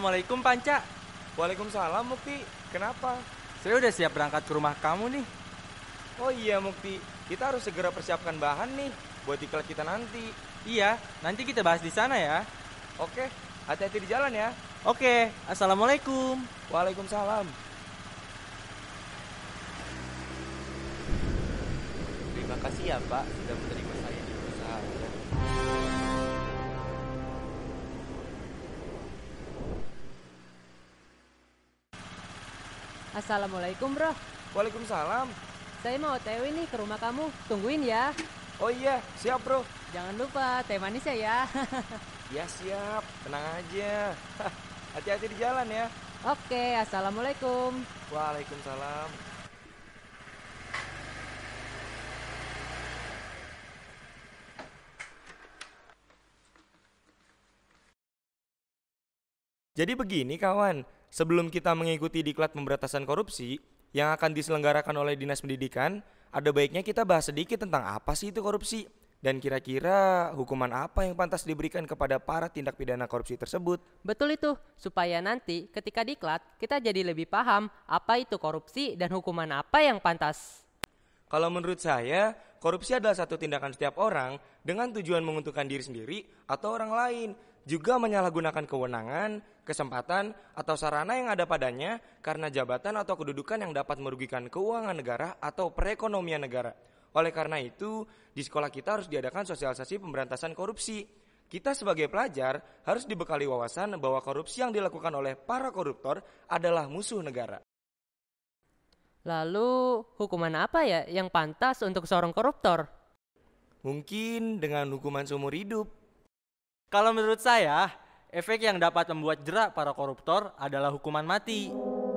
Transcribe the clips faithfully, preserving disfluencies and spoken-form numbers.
Assalamualaikum Panca. Waalaikumsalam Mukti. Kenapa? Saya udah siap berangkat ke rumah kamu nih. Oh iya Mukti, kita harus segera persiapkan bahan nih buat diklat kita nanti. Iya, nanti kita bahas di sana ya. Oke, hati-hati di jalan ya. Oke, Assalamualaikum. Waalaikumsalam. Terima kasih ya Pak sudah menerima saya di perusahaan. Assalamualaikum bro. Waalaikumsalam. Saya mau O T W nih ke rumah kamu. Tungguin ya. Oh iya, siap bro. Jangan lupa teh manisnya ya. Ya siap, tenang aja. Hati-hati di jalan ya. Oke, assalamualaikum. Waalaikumsalam. Jadi begini kawan, sebelum kita mengikuti diklat pemberantasan korupsi yang akan diselenggarakan oleh Dinas Pendidikan, ada baiknya kita bahas sedikit tentang apa sih itu korupsi dan kira-kira hukuman apa yang pantas diberikan kepada para tindak pidana korupsi tersebut. Betul itu, supaya nanti ketika diklat kita jadi lebih paham apa itu korupsi dan hukuman apa yang pantas. Kalau menurut saya, korupsi adalah satu tindakan setiap orang dengan tujuan menguntungkan diri sendiri atau orang lain, juga menyalahgunakan kewenangan, kesempatan, atau sarana yang ada padanya karena jabatan atau kedudukan yang dapat merugikan keuangan negara atau perekonomian negara. Oleh karena itu, di sekolah kita harus diadakan sosialisasi pemberantasan korupsi. Kita sebagai pelajar harus dibekali wawasan bahwa korupsi yang dilakukan oleh para koruptor adalah musuh negara. Lalu, hukuman apa ya yang pantas untuk seorang koruptor? Mungkin dengan hukuman seumur hidup. Kalau menurut saya, efek yang dapat membuat jera para koruptor adalah hukuman mati.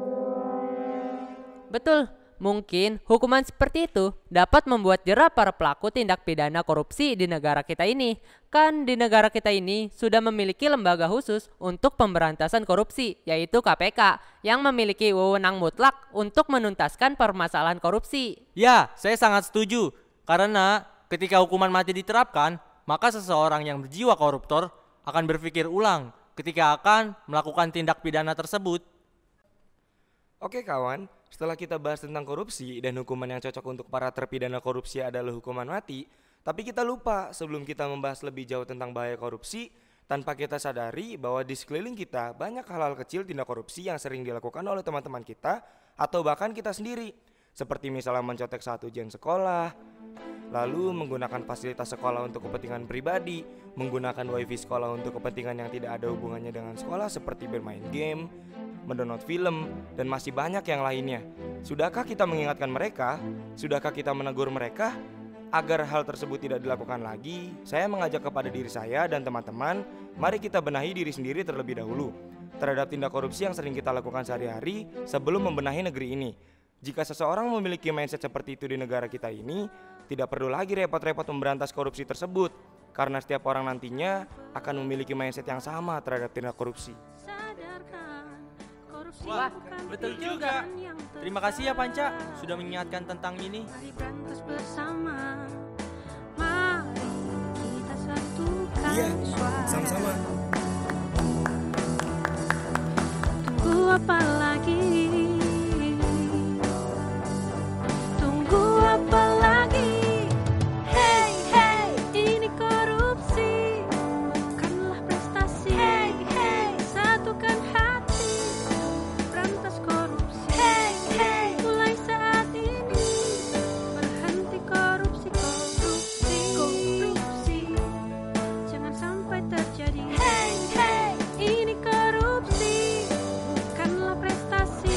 Betul, mungkin hukuman seperti itu dapat membuat jera para pelaku tindak pidana korupsi di negara kita ini. Kan di negara kita ini sudah memiliki lembaga khusus untuk pemberantasan korupsi, yaitu K P K, yang memiliki wewenang mutlak untuk menuntaskan permasalahan korupsi. Ya, saya sangat setuju. Karena ketika hukuman mati diterapkan, maka seseorang yang berjiwa koruptor akan berpikir ulang ketika akan melakukan tindak pidana tersebut. Oke kawan, setelah kita bahas tentang korupsi dan hukuman yang cocok untuk para terpidana korupsi adalah hukuman mati, tapi kita lupa sebelum kita membahas lebih jauh tentang bahaya korupsi, tanpa kita sadari bahwa di sekeliling kita banyak hal-hal kecil tindak korupsi yang sering dilakukan oleh teman-teman kita atau bahkan kita sendiri. Seperti misalnya mencontek saat ujian sekolah, lalu menggunakan fasilitas sekolah untuk kepentingan pribadi, menggunakan wifi sekolah untuk kepentingan yang tidak ada hubungannya dengan sekolah seperti bermain game, mendownload film, dan masih banyak yang lainnya. Sudahkah kita mengingatkan mereka? Sudahkah kita menegur mereka? Agar hal tersebut tidak dilakukan lagi, saya mengajak kepada diri saya dan teman-teman, mari kita benahi diri sendiri terlebih dahulu terhadap tindak korupsi yang sering kita lakukan sehari-hari sebelum membenahi negeri ini. Jika seseorang memiliki mindset seperti itu di negara kita ini, tidak perlu lagi repot-repot memberantas korupsi tersebut, karena setiap orang nantinya akan memiliki mindset yang sama terhadap tindak korupsi. Wah, betul juga. Terima kasih ya Panca sudah mengingatkan tentang ini. Iya, sama-sama. Tunggu apa lagi? Tunggu apa lagi? Hey, hey, ini korupsi bukanlah prestasi. Hey, hey, satukan hati, berantas korupsi. Hey, hey, mulai saat ini berhenti korupsi, korupsi, korupsi. Jangan sampai terjadi. Hey, hey, ini korupsi bukanlah prestasi.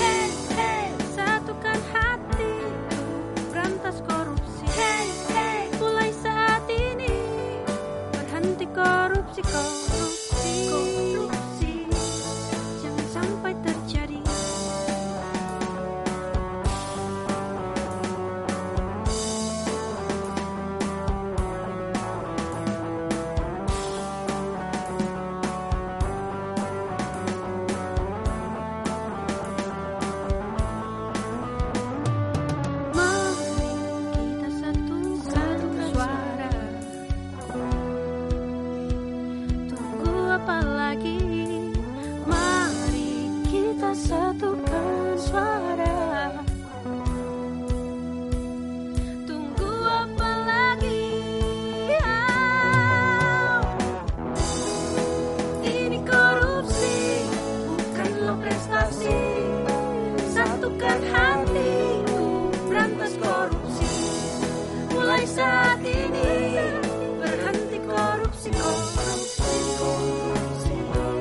Satukan hati untuk berantas korupsi. Mulai saat ini berhenti korupsi, korupsi, korupsi.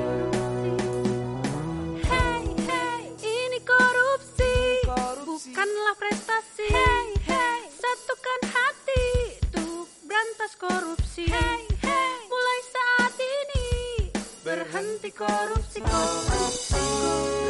Hey, hey, ini korupsi, bukanlah prestasi. Hey, hey, satukan hati untuk berantas korupsi. Hey, hey, mulai saat ini berhenti korupsi, korupsi, korupsi.